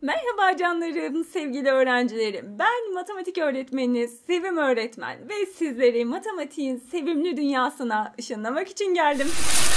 Merhaba canlarım, sevgili öğrencilerim. Ben matematik öğretmeniniz Sevim öğretmen ve sizleri matematiğin sevimli dünyasına ışınlamak için geldim.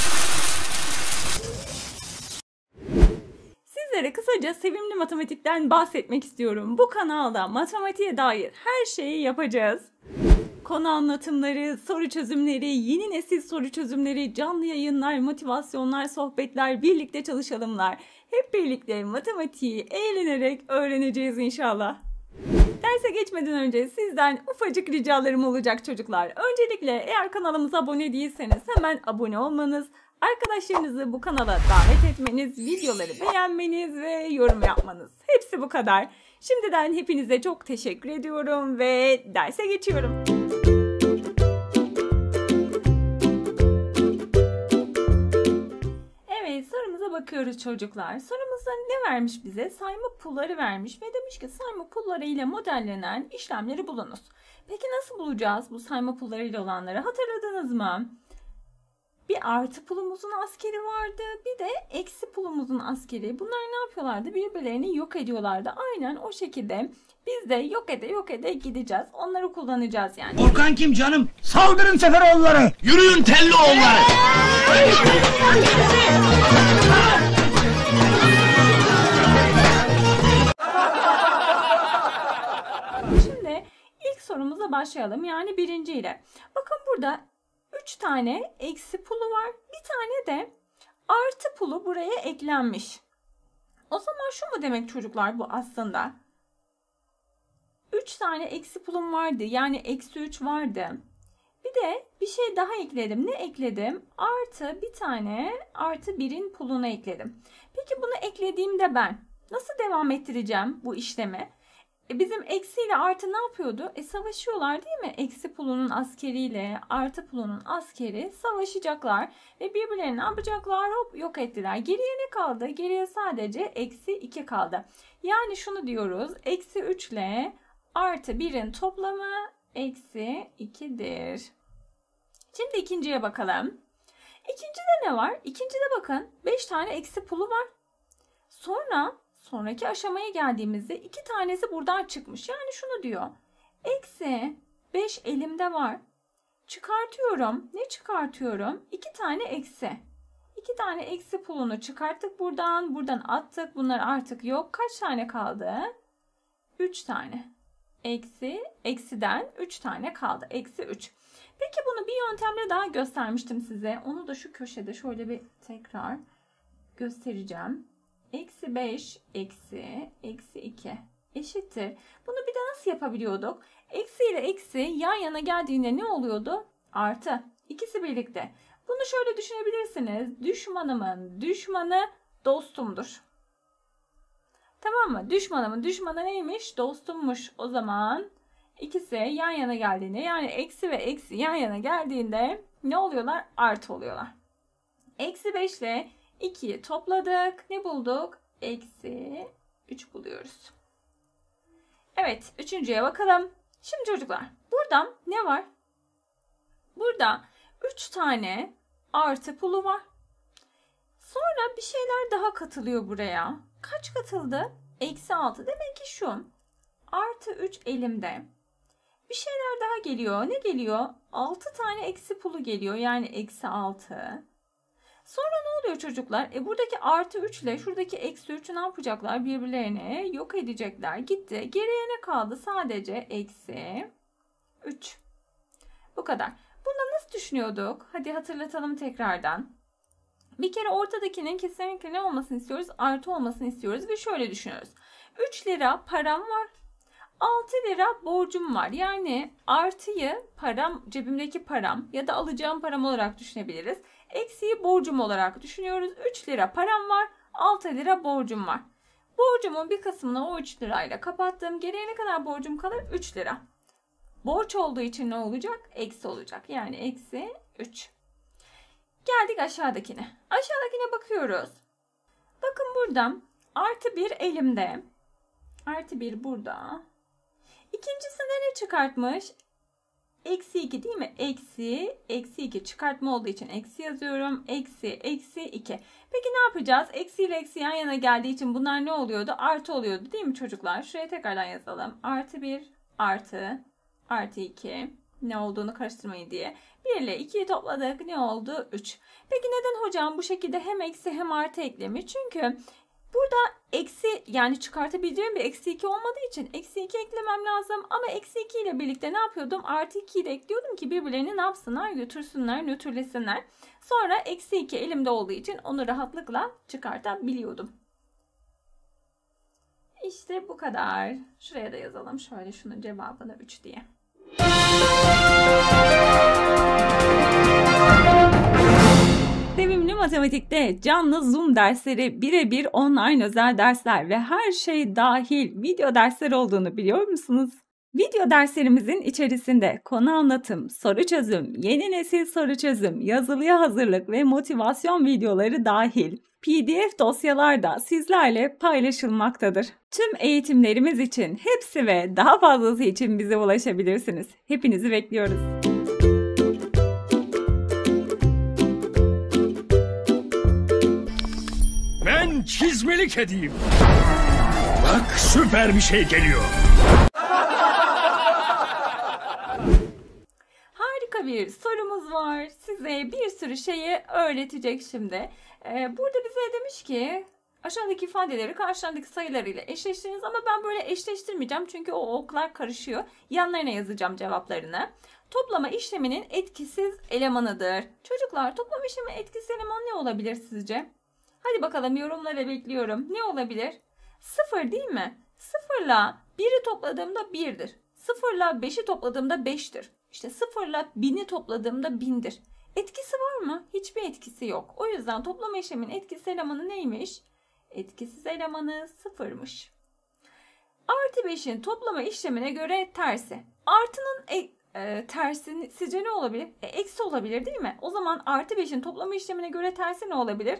Sizlere kısaca sevimli matematikten bahsetmek istiyorum. Bu kanalda matematiğe dair her şeyi yapacağız. Konu anlatımları, soru çözümleri, yeni nesil soru çözümleri, canlı yayınlar, motivasyonlar, sohbetler, birlikte çalışalımlar. Hep birlikte matematiği eğlenerek öğreneceğiz inşallah. Derse geçmeden önce sizden ufacık ricalarım olacak çocuklar. Öncelikle eğer kanalımıza abone değilseniz hemen abone olmanız, arkadaşlarınızı bu kanala davet etmeniz, videoları beğenmeniz ve yorum yapmanız. Hepsi bu kadar. Şimdiden hepinize çok teşekkür ediyorum ve derse geçiyorum. Evet, sorumuza bakıyoruz çocuklar. Sorumuzda ne vermiş bize? Sayma pulları vermiş ve demiş ki sayma pulları ile modellenen işlemleri bulunuz. Peki nasıl bulacağız bu sayma pulları ile olanları? Hatırladınız mı? Bir artı pulumuzun askeri vardı, bir de eksi pulumuzun askeri. Bunlar ne yapıyorlardı? Birbirlerini yok ediyorlardı. Aynen o şekilde biz de yok ede gideceğiz. Onları kullanacağız yani. Korkan kim canım? Saldırın Seferoğulları! Yürüyün Tellioğulları! Şimdi ilk sorumuza başlayalım. Yani birinciyle. Bakın burada 3 tane eksi pulu var. Bir tane de artı pulu buraya eklenmiş. O zaman şu mu demek çocuklar bu aslında? 3 tane eksi pulum vardı. Yani eksi 3 vardı. Bir de bir şey daha ekledim. Ne ekledim? Artı bir tane artı 1'in pulunu ekledim. Peki bunu eklediğimde ben nasıl devam ettireceğim bu işlemi? Bizim eksi ile artı ne yapıyordu? Savaşıyorlar değil mi? Eksi pulunun askeriyle artı pulunun askeri savaşacaklar. Ve birbirlerini ne yapacaklar? Hop yok ettiler. Geriye ne kaldı? Geriye sadece eksi 2 kaldı. Yani şunu diyoruz. Eksi 3 ile artı 1'in toplamı eksi 2'dir. Şimdi ikinciye bakalım. İkincide ne var? İkincide bakın 5 tane eksi pulu var. Sonraki aşamaya geldiğimizde 2 tanesi buradan çıkmış. Yani şunu diyor. Eksi 5 elimde var. Çıkartıyorum. Ne çıkartıyorum? 2 tane eksi. 2 tane eksi pulunu çıkarttık buradan. Buradan attık. Bunlar artık yok. Kaç tane kaldı? 3 tane. Eksiden 3 tane kaldı. Eksi 3. Peki bunu bir yöntemle daha göstermiştim size. Onu da şu köşede şöyle bir tekrar göstereceğim. Eksi 5 eksi 2 eşittir. Bunu bir de nasıl yapabiliyorduk? Eksi ile eksi yan yana geldiğinde ne oluyordu? Artı. İkisi birlikte. Bunu şöyle düşünebilirsiniz. Düşmanımın düşmanı dostumdur. Tamam mı? Düşmanımın düşmanı neymiş? Dostummuş. O zaman ikisi yan yana geldiğinde yani eksi ve eksi yan yana geldiğinde ne oluyorlar? Artı oluyorlar. Eksi 5 ile 2'yi topladık. Ne bulduk? Eksi 3 buluyoruz. Evet. Üçüncüye bakalım. Şimdi çocuklar. Burada ne var? Burada 3 tane artı pulu var. Sonra bir şeyler daha katılıyor buraya. Kaç katıldı? Eksi 6. Demek ki şu. Artı 3 elimde. Bir şeyler daha geliyor. Ne geliyor? 6 tane eksi pulu geliyor. Yani eksi 6. Sonra ne oluyor çocuklar? Buradaki artı 3 ile şuradaki eksi 3'ü ne yapacaklar? Birbirlerini yok edecekler. Gitti. Geriye ne kaldı? Sadece eksi 3. Bu kadar. Bunu nasıl düşünüyorduk? Hadi hatırlatalım tekrardan. Bir kere ortadakinin kesinlikle ne olmasını istiyoruz? Artı olmasını istiyoruz ve şöyle düşünüyoruz. 3 lira param var. 6 lira borcum var. Yani artıyı param, cebimdeki param ya da alacağım param olarak düşünebiliriz. Eksiyi borcum olarak düşünüyoruz. 3 lira param var. 6 lira borcum var. Borcumun bir kısmını o 3 lirayla kapattım. Geriye ne kadar borcum kalır? 3 lira. Borç olduğu için ne olacak? Eksi olacak. Yani eksi 3. Geldik aşağıdakine. Aşağıdakine bakıyoruz. Bakın burada artı 1 elimde. Artı 1 burada. İkincisinde ne çıkartmış? Eksi 2 değil mi? Eksi 2 çıkartma olduğu için eksi yazıyorum. Eksi 2. Peki ne yapacağız? Eksi ile eksi yan yana geldiği için bunlar ne oluyordu? Artı oluyordu değil mi çocuklar? Şuraya tekrardan yazalım. Artı 1 artı 2. Ne olduğunu karıştırmayın diye. 1 ile 2'yi topladık. Ne oldu? 3. Peki neden hocam bu şekilde hem eksi hem artı eklemiş? Çünkü burada eksi yani çıkartabileceğim bir eksi 2 olmadığı için eksi 2 eklemem lazım. Ama eksi 2 ile birlikte ne yapıyordum? Artı 2'yi de ekliyordum ki birbirlerini ne yapsınlar? Götürsünler, nötrlesinler. Sonra eksi 2 elimde olduğu için onu rahatlıkla çıkartabiliyordum. İşte bu kadar. Şuraya da yazalım. Şöyle şunun cevabını 3 diye. Sevimli Matematik'te canlı Zoom dersleri, birebir online özel dersler ve her şey dahil video dersler olduğunu biliyor musunuz? Video derslerimizin içerisinde konu anlatım, soru çözüm, yeni nesil soru çözüm, yazılıya hazırlık ve motivasyon videoları dahil PDF dosyalar da sizlerle paylaşılmaktadır. Tüm eğitimlerimiz için hepsi ve daha fazlası için bize ulaşabilirsiniz. Hepinizi bekliyoruz. Ben çizmeli kediyim. Bak süper bir şey geliyor. Harika bir sorumuz var. Size bir sürü şeyi öğretecek şimdi. Burada bize demiş ki aşağıdaki ifadeleri karşılarındaki sayılarıyla eşleştiriniz ama ben böyle eşleştirmeyeceğim çünkü o oklar karışıyor. Yanlarına yazacağım cevaplarını. Toplama işleminin etkisiz elemanıdır. Çocuklar toplama işlemi etkisiz eleman ne olabilir sizce? Hadi bakalım yorumlara bekliyorum. Ne olabilir? 0 değil mi? 0 ile 1'i topladığımda 1'dir. 0 ile 5'i topladığımda 5'tir. İşte 0 ile 1000'i topladığımda 1000'dir. Etkisi var mı? Hiçbir etkisi yok. O yüzden toplama işleminin etkisiz elemanı neymiş? Etkisiz elemanı 0'mış. Artı 5'in toplama işlemine göre tersi. Artının tersi sizce ne olabilir? Eksi olabilir değil mi? O zaman artı 5'in toplama işlemine göre tersi ne olabilir?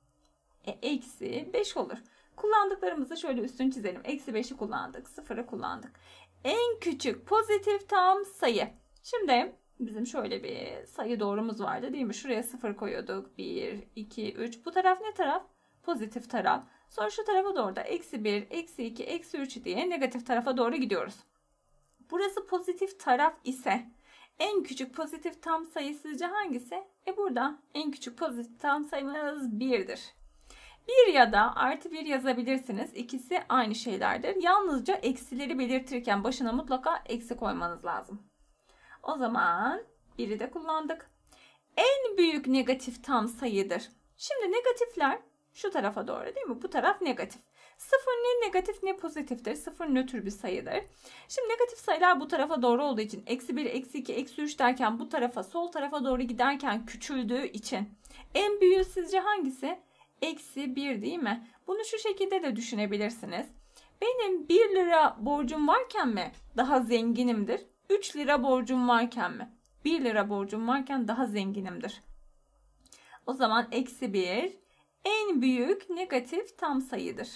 Eksi 5 olur. Kullandıklarımızı şöyle üstünü çizelim. Eksi 5'i kullandık. 0'ı kullandık. En küçük pozitif tam sayı. Şimdi bizim şöyle bir sayı doğrumuz vardı değil mi? Şuraya 0 koyuyorduk. 1, 2, 3. Bu taraf ne taraf? Pozitif taraf. Sonra şu tarafa doğru da eksi 1, eksi 2, eksi 3 diye negatif tarafa doğru gidiyoruz. Burası pozitif taraf ise en küçük pozitif tam sayı sizce hangisi? Burada en küçük pozitif tam sayımız 1'dir. 1 ya da artı 1 yazabilirsiniz. İkisi aynı şeylerdir. Yalnızca eksileri belirtirken başına mutlaka eksi koymanız lazım. O zaman 1'i de kullandık. En büyük negatif tam sayıdır. Şimdi negatifler şu tarafa doğru değil mi? Bu taraf negatif. 0 ne negatif ne pozitiftir. 0 nötr bir sayıdır. Şimdi negatif sayılar bu tarafa doğru olduğu için eksi 1, eksi 2, eksi 3 derken bu tarafa sol tarafa doğru giderken küçüldüğü için en büyüğü sizce hangisi? Eksi 1 değil mi? Bunu şu şekilde de düşünebilirsiniz. Benim 1 lira borcum varken mi daha zenginimdir? 3 lira borcum varken mi? 1 lira borcum varken daha zenginimdir. O zaman eksi 1 en büyük negatif tam sayıdır.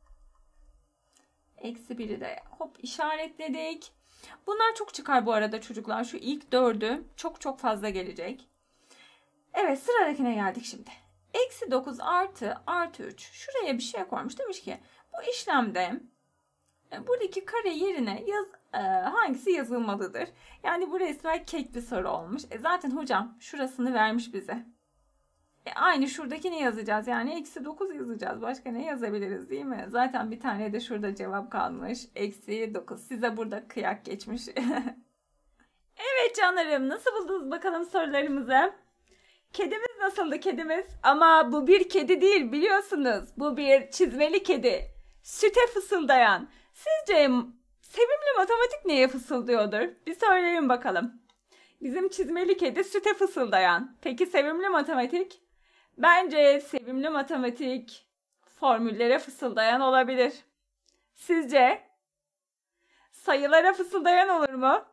Eksi 1'i de hop işaretledik. Bunlar çok çıkar bu arada çocuklar. Şu ilk 4'ü çok fazla gelecek. Evet sıradakine geldik şimdi. Eksi 9 artı 3. Şuraya bir şey koymuş. Demiş ki bu işlemde buradaki kare yerine hangisi yazılmalıdır? Yani bu resmen kek bir soru olmuş. Zaten hocam şurasını vermiş bize. Aynı şuradakini yazacağız. Yani eksi 9 yazacağız. Başka ne yazabiliriz değil mi? Zaten bir tane de şurada cevap kalmış. Eksi 9. Size burada kıyak geçmiş. Evet canlarım nasıl buldunuz bakalım sorularımızı? Kedimiz nasıldı kedimiz? Ama bu bir kedi değil biliyorsunuz. Bu bir çizmeli kedi. Süte fısıldayan. Sizce sevimli matematik neye fısıldıyordur? Bir söyleyin bakalım. Bizim çizmeli kedi süte fısıldayan. Peki sevimli matematik? Bence sevimli matematik formüllere fısıldayan olabilir. Sizce? Sayılara fısıldayan olur mu?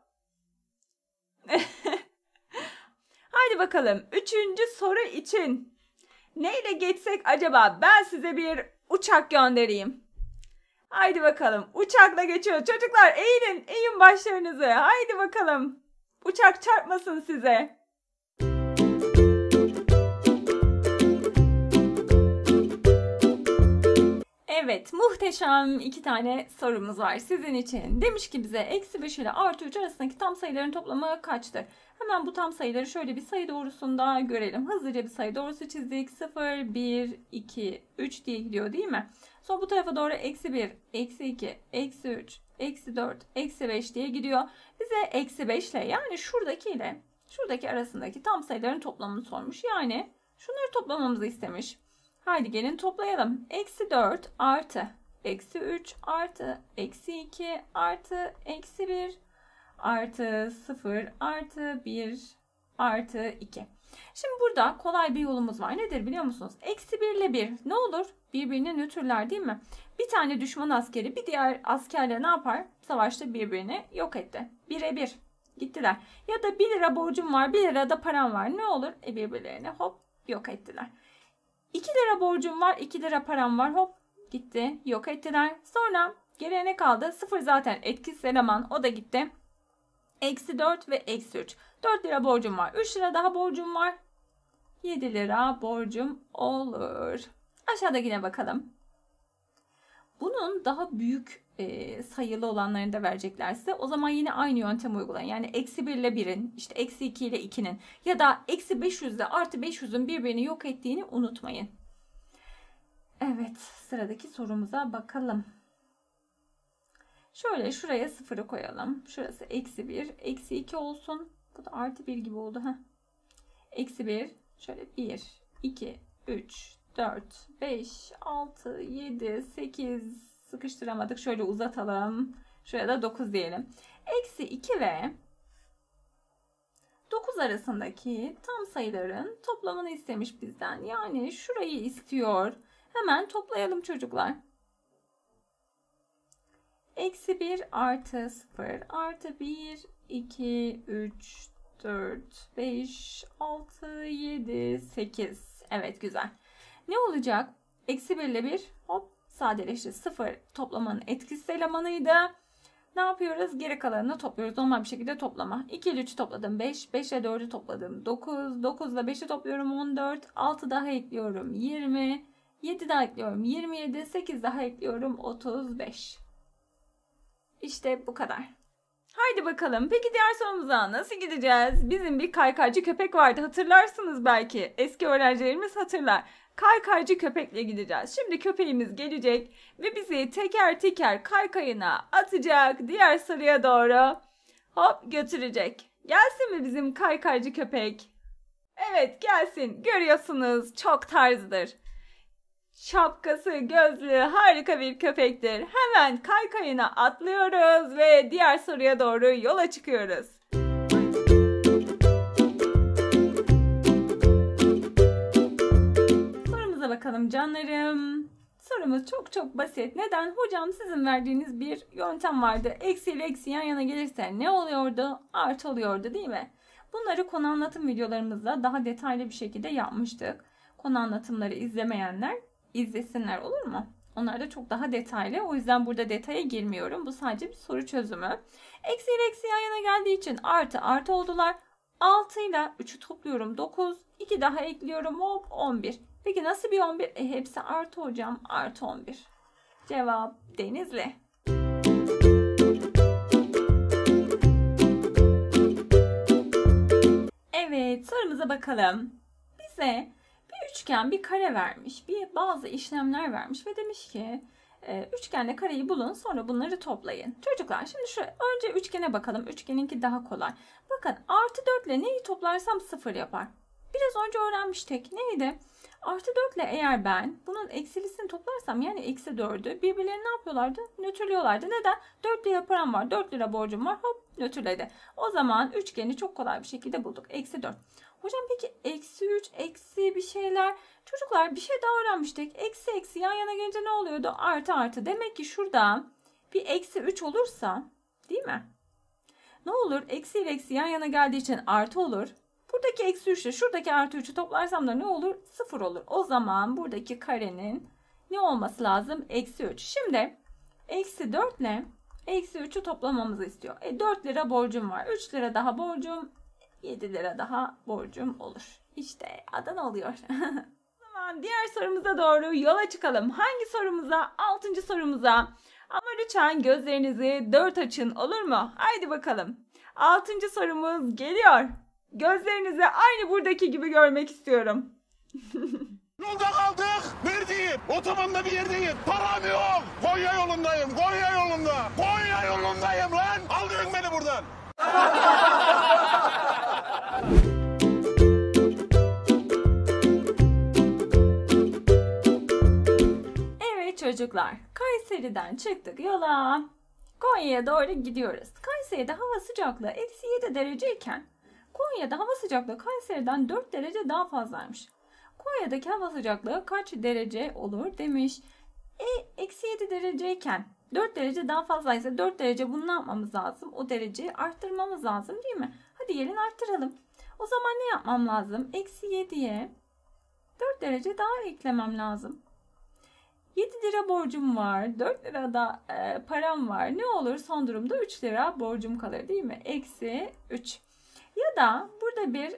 Haydi bakalım. 3. soru için neyle geçsek acaba? Ben size bir uçak göndereyim. Haydi bakalım. Uçakla geçiyor. Çocuklar eğin başlarınızı. Haydi bakalım. Uçak çarpmasın size. Evet, muhteşem 2 tane sorumuz var sizin için. Demiş ki bize eksi 5 ile artı 3 arasındaki tam sayıların toplamı kaçtır? Hemen bu tam sayıları şöyle bir sayı doğrusunda görelim. Hızlıca bir sayı doğrusu çizdik. 0, 1, 2, 3 diye gidiyor değil mi? Sonra bu tarafa doğru eksi 1, eksi 2, eksi 3, eksi 4, eksi 5 diye gidiyor. Bize eksi 5 ile yani şuradaki arasındaki tam sayıların toplamını sormuş. Yani şunları toplamamızı istemiş. Haydi gelin toplayalım. Eksi 4 artı eksi 3 artı eksi 2 artı eksi 1 artı 0 artı 1 artı 2. Şimdi burada kolay bir yolumuz var. Nedir biliyor musunuz? Eksi 1 ile 1 ne olur? Birbirini nötrler değil mi? Bir tane düşman askeri bir diğer askerle ne yapar? Savaşta birbirini yok etti. 1'e 1 gittiler. Ya da 1 lira borcum var, 1 lira da param var. Ne olur? Birbirlerini hop yok ettiler. 2 lira borcum var, 2 lira param var. Hop gitti. Yok ettiler. Sonra geriye ne kaldı? 0 zaten etkisiz eleman. O da gitti. Eksi 4 ve eksi 3. 4 lira borcum var. 3 lira daha borcum var. 7 lira borcum olur. Aşağıdakine bakalım. Bunun daha büyük sayılı olanlarını da vereceklerse o zaman yine aynı yöntem uygulayın. Yani eksi 1 ile 1'in, işte eksi 2 ile 2'nin ya da eksi 500 ile artı 500'ün birbirini yok ettiğini unutmayın. Evet, sıradaki sorumuza bakalım. Şöyle şuraya 0'ı koyalım. Şurası eksi 1, eksi 2 olsun. Bu da artı 1 gibi oldu. Eksi 1, şöyle 1, 2, 3, 4, 5, 6, 7, 8, sıkıştıramadık. Şöyle uzatalım. Şuraya da 9 diyelim. Eksi 2 ve 9 arasındaki tam sayıların toplamını istemiş bizden. Yani şurayı istiyor. Hemen toplayalım çocuklar. Eksi 1 artı 0 artı 1, 2, 3, 4, 5, 6, 7, 8. Evet güzel. Ne olacak? Eksi 1 ile 1 hop sadeleşti. 0 toplamanın etkisiz elemanıydı. Ne yapıyoruz? Geri kalanını topluyoruz. Normal bir şekilde toplama. 2 ile 3'ü topladım 5. 5 ile 4'ü topladım 9. 9 ile 5'i topluyorum 14. 6 daha ekliyorum 20. 7 daha ekliyorum 27. 8 daha ekliyorum 35. İşte bu kadar. Haydi bakalım. Peki diğer sorumuza nasıl gideceğiz? Bizim bir kaykaycı köpek vardı. Hatırlarsınız belki. Eski öğrencilerimiz hatırlar. Kaykaycı köpekle gideceğiz. Şimdi köpeğimiz gelecek ve bizi teker teker kaykayına atacak. Diğer soruya doğru hop götürecek. Gelsin mi bizim kaykaycı köpek? Evet gelsin. Görüyorsunuz çok tarzdır. Şapkası, gözlüğü harika bir köpektir. Hemen kaykayına atlıyoruz ve diğer soruya doğru yola çıkıyoruz. Sorumuza bakalım canlarım. Sorumuz çok basit. Neden? Hocam sizin verdiğiniz bir yöntem vardı. Eksi ile eksi yan yana gelirse ne oluyordu? Artı oluyordu değil mi? Bunları konu anlatım videolarımızda daha detaylı bir şekilde yapmıştık. Konu anlatımları izlemeyenler izlesinler olur mu? Onlar da çok daha detaylı. O yüzden burada detaya girmiyorum. Bu sadece bir soru çözümü. Eksi ile eksi yan yana geldiği için artı oldular. 6 ile 3'ü topluyorum 9. 2 daha ekliyorum hop 11. Peki nasıl bir 11? Hepsi artı hocam. Artı 11. Cevap Denizli. Evet sorumuza bakalım. Bize üçgen bir kare vermiş. Bazı işlemler vermiş ve demiş ki üçgenle kareyi bulun sonra bunları toplayın. Çocuklar şimdi önce üçgene bakalım. Üçgeninki daha kolay. Bakın artı 4 ile neyi toplarsam 0 yapar. Biraz önce öğrenmiştik. Neydi? Artı 4 ile eğer ben bunun eksilisini toplarsam yani eksi 4'ü birbirlerini ne yapıyorlardı? Nötrlüyorlardı. Neden? 4 lira param var. 4 lira borcum var. Hop nötrledi. O zaman üçgeni çok kolay bir şekilde bulduk. Eksi 4. Hocam peki eksi 3, eksi bir şeyler. Çocuklar bir şey daha öğrenmiştik. Eksi yan yana gelince ne oluyordu? Artı. Demek ki şurada bir eksi 3 olursa değil mi? Ne olur? Eksi ile eksi yan yana geldiği için artı olur. Buradaki eksi 3 ile şuradaki artı 3'ü toplarsam da ne olur? 0 olur. O zaman buradaki karenin ne olması lazım? Eksi 3. Şimdi eksi 4 ile Eksi 3'ü toplamamızı istiyor. 4 lira borcum var. 3 lira daha borcum. 7 lira daha borcum olur. İşte adan oluyor. O zaman diğer sorumuza doğru yola çıkalım. Hangi sorumuza? 6. sorumuza. Ama lütfen gözlerinizi 4 açın, olur mu? Haydi bakalım. 6. sorumuz geliyor. Gözlerinizi aynı buradaki gibi görmek istiyorum. Yolda kaldık. Neredeyim? Otobanda bir yerdeyim. Param yok. Konya yolundayım. Konya yolunda. Konya yolundayım lan. Aldırın beni buradan. Evet çocuklar, Kayseri'den çıktık yola. Konya'ya doğru gidiyoruz. Kayseri'de hava sıcaklığı eksi 7 dereceyken Konya'da hava sıcaklığı Kayseri'den 4 derece daha fazlaymış. Konya'daki hava sıcaklığı kaç derece olur demiş. Eksi 7 dereceyken 4 derece daha fazlaysa 4 derece bunu ne yapmamız lazım? O dereceyi arttırmamız lazım değil mi? Hadi gelin arttıralım. O zaman ne yapmam lazım? Eksi 7'ye 4 derece daha eklemem lazım. 7 lira borcum var. 4 lira da param var. Ne olur son durumda 3 lira borcum kalır değil mi? Eksi 3. Ya da burada bir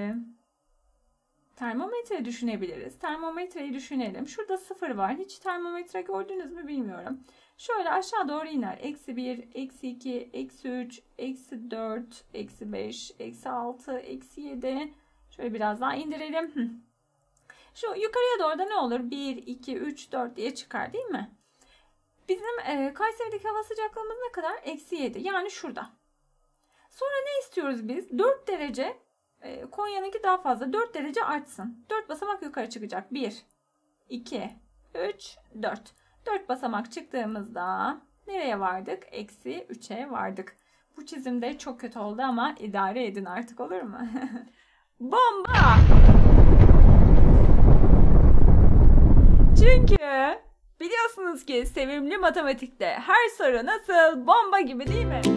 termometre düşünebiliriz. Termometreyi düşünelim. Şurada 0 var. Hiç termometre gördünüz mü bilmiyorum. Şöyle aşağı doğru iner. Eksi 1, eksi 2, eksi 3, eksi 4, eksi 5, eksi 6, eksi 7. Şöyle biraz daha indirelim. Şu yukarıya doğru da ne olur? 1, 2, 3, 4 diye çıkar değil mi? Bizim Kayseri'deki hava sıcaklığımız ne kadar? Eksi 7. Yani şurada. Sonra ne istiyoruz biz? 4 derece. Konya'nınki daha fazla. 4 derece artsın. 4 basamak yukarı çıkacak. 1, 2, 3, 4. 4 basamak çıktığımızda nereye vardık? Eksi 3'e vardık. Bu çizimde çok kötü oldu ama idare edin artık, olur mu? Bomba! Çünkü biliyorsunuz ki sevimli matematikte her soru nasıl? Bomba gibi değil mi?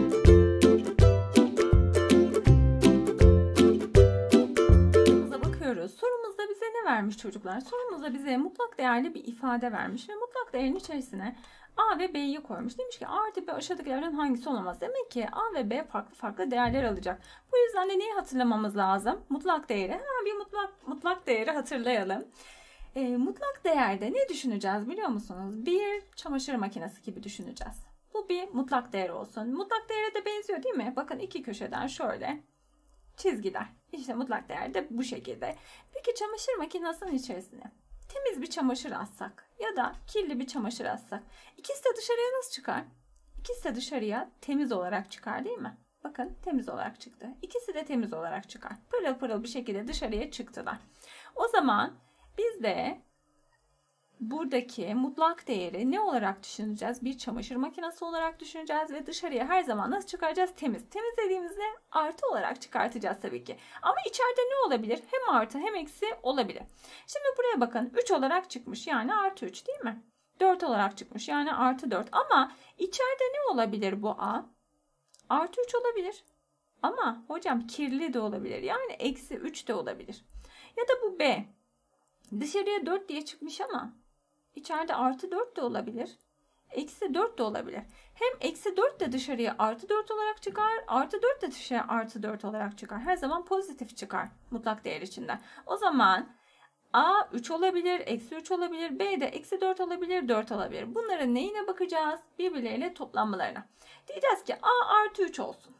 Sorumuzda bize ne vermiş çocuklar? Sorumuzda bize mutlak değerli bir ifade vermiş ve mutlak değerin içerisine A ve B'yi koymuş. Demiş ki A artı B aşağıdakilerden hangisi olamaz? Demek ki A ve B farklı farklı değerler alacak. Bu yüzden de neyi hatırlamamız lazım? Mutlak değeri. Hemen bir mutlak değeri hatırlayalım. Mutlak değerde ne düşüneceğiz biliyor musunuz? Bir çamaşır makinesi gibi düşüneceğiz. Bu bir mutlak değer olsun. Mutlak değere de benziyor değil mi? Bakın iki köşeden şöyle çizgiler. İşte mutlak değer de bu şekilde. Peki çamaşır makinesinin içerisine temiz bir çamaşır atsak ya da kirli bir çamaşır atsak ikisi de dışarıya nasıl çıkar? İkisi de dışarıya temiz olarak çıkar değil mi? Bakın temiz olarak çıktı. İkisi de temiz olarak çıkar. Pırıl pırıl bir şekilde dışarıya çıktılar. O zaman biz de buradaki mutlak değeri ne olarak düşüneceğiz? Bir çamaşır makinesi olarak düşüneceğiz ve dışarıya her zaman nasıl çıkaracağız? Temiz. Temiz dediğimizde artı olarak çıkartacağız tabii ki. Ama içeride ne olabilir? Hem artı hem eksi olabilir. Şimdi buraya bakın. 3 olarak çıkmış yani artı 3 değil mi? 4 olarak çıkmış yani artı 4. Ama içeride ne olabilir bu A? Artı 3 olabilir. Ama hocam kirli de olabilir. Yani eksi 3 de olabilir. Ya da bu B. Dışarıya 4 diye çıkmış ama İçeride artı 4 de olabilir. Eksi 4 de olabilir. Hem eksi 4 de dışarıya artı 4 olarak çıkar. Artı 4 de dışarıya artı 4 olarak çıkar. Her zaman pozitif çıkar mutlak değer içinden. O zaman A 3 olabilir. Eksi 3 olabilir. B de eksi 4 olabilir. 4 olabilir. Bunların neyine bakacağız? Birbirleriyle toplanmalarına. Diyeceğiz ki A artı 3 olsun.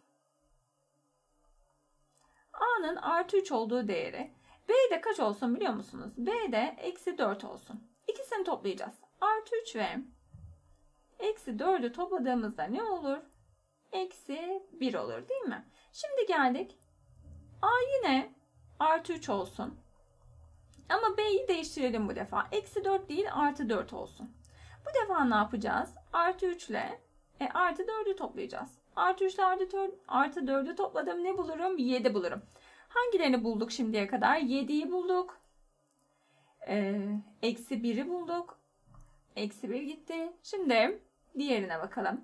A'nın artı 3 olduğu değeri B de kaç olsun biliyor musunuz? B de eksi 4 olsun. İkisini toplayacağız. Artı 3 ve eksi 4'ü topladığımızda ne olur? Eksi 1 olur değil mi? Şimdi geldik. A yine artı 3 olsun. Ama B'yi değiştirelim bu defa. Eksi 4 değil artı 4 olsun. Bu defa ne yapacağız? Artı 3 ile artı 4'ü toplayacağız. Artı 3 ile artı 4'ü topladım. Ne bulurum? 7 bulurum. Hangilerini bulduk şimdiye kadar? 7'yi bulduk. Eksi 1'i bulduk. Eksi 1 gitti. Şimdi diğerine bakalım.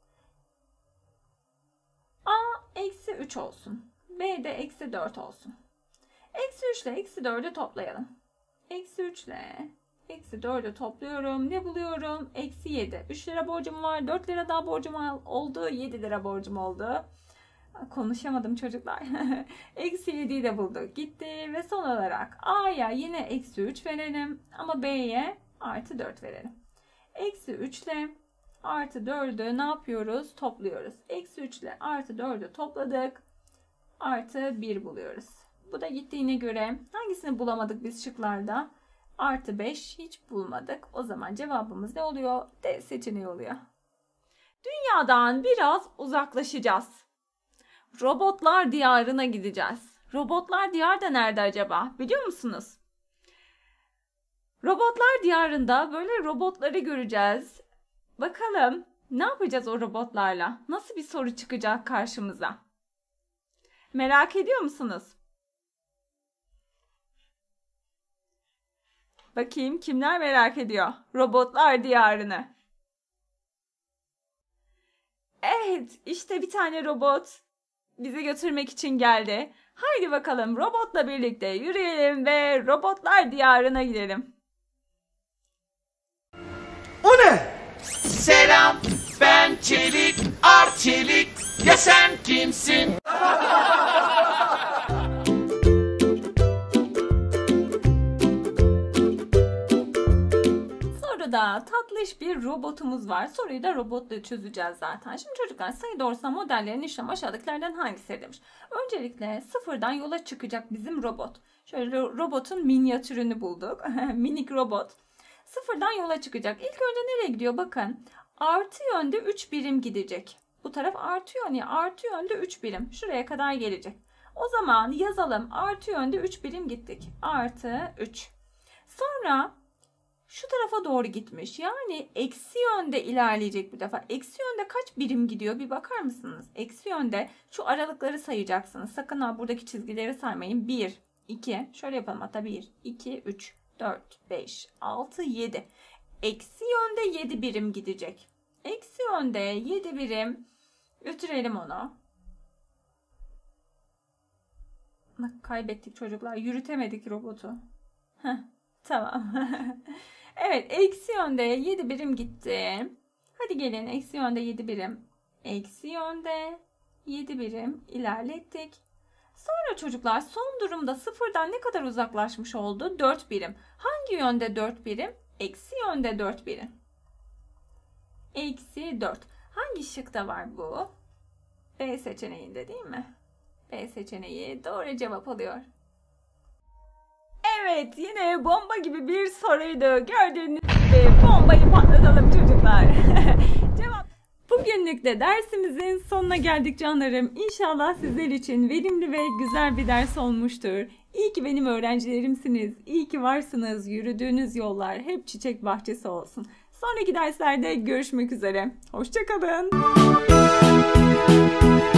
A eksi 3 olsun. B de eksi 4 olsun. Eksi 3 ile eksi 4'ü toplayalım. Eksi 3 ile Eksi 4'ü topluyorum. Ne buluyorum? Eksi 7. 3 lira borcum var. 4 lira daha borcum oldu. 7 lira borcum oldu. Konuşamadım çocuklar. Eksi 7'yi de bulduk. Gitti. Ve son olarak A'ya yine eksi 3 verelim. Ama B'ye artı 4 verelim. Eksi 3 ile artı 4'ü ne yapıyoruz? Topluyoruz. Eksi 3 ile artı 4'ü topladık. Artı 1 buluyoruz. Bu da gittiğine göre hangisini bulamadık biz şıklarda? Artı 5 hiç bulmadık. O zaman cevabımız ne oluyor? D seçeneği oluyor. Dünyadan biraz uzaklaşacağız. Robotlar diyarına gideceğiz. Robotlar diyarı da nerede acaba? Biliyor musunuz? Robotlar diyarında böyle robotları göreceğiz. Bakalım ne yapacağız o robotlarla? Nasıl bir soru çıkacak karşımıza? Merak ediyor musunuz? Bakayım kimler merak ediyor robotlar diyarını. Evet, işte bir tane robot bizi götürmek için geldi. Haydi bakalım robotla birlikte yürüyelim ve robotlar diyarına gidelim. O ne? Selam, ben Çelik, Arçelik. Ya sen kimsin? Soruda tatlış bir robotumuz var. Soruyu da robotla çözeceğiz zaten. Şimdi çocuklar sayı doğrusal modellerin işlemi aşağıdakilerden hangisi demiş. Öncelikle sıfırdan yola çıkacak bizim robot. Şöyle robotun minyatürünü bulduk. Minik robot. Sıfırdan yola çıkacak. İlk önce nereye gidiyor? Bakın. Artı yönde 3 birim gidecek. Bu taraf artı yön ya. Artı yönde 3 birim. Şuraya kadar gelecek. O zaman yazalım. Artı yönde 3 birim gittik. Artı 3. Sonra şu tarafa doğru gitmiş. Yani eksi yönde ilerleyecek bu defa. Eksi yönde kaç birim gidiyor? Bir bakar mısınız? Eksi yönde şu aralıkları sayacaksınız. Sakın ha buradaki çizgileri saymayın. 1, 2. Şöyle yapalım hatta 1, 2, 3. 4, 5, 6, 7. Eksi yönde 7 birim gidecek. Eksi yönde 7 birim. Götürelim onu. Kaybettik çocuklar. Yürütemedik robotu. Tamam. Evet. Eksi yönde 7 birim gitti. Hadi gelin. Eksi yönde 7 birim. Eksi yönde 7 birim ilerlettik. Sonra çocuklar son durumda sıfırdan ne kadar uzaklaşmış oldu? 4 birim. Hangi yönde 4 birim? Eksi yönde 4 birim. Eksi 4. Hangi şıkta var bu? B seçeneğinde değil mi? B seçeneği doğru cevap oluyor. Evet, yine bomba gibi bir soruydu. Gördüğünüz gibi bombayı patlatalım çocuklar. Cevap. Bugünlük de dersimizin sonuna geldik canlarım. İnşallah sizler için verimli ve güzel bir ders olmuştur. İyi ki benim öğrencilerimsiniz. İyi ki varsınız. Yürüdüğünüz yollar hep çiçek bahçesi olsun. Sonraki derslerde görüşmek üzere. Hoşça kalın.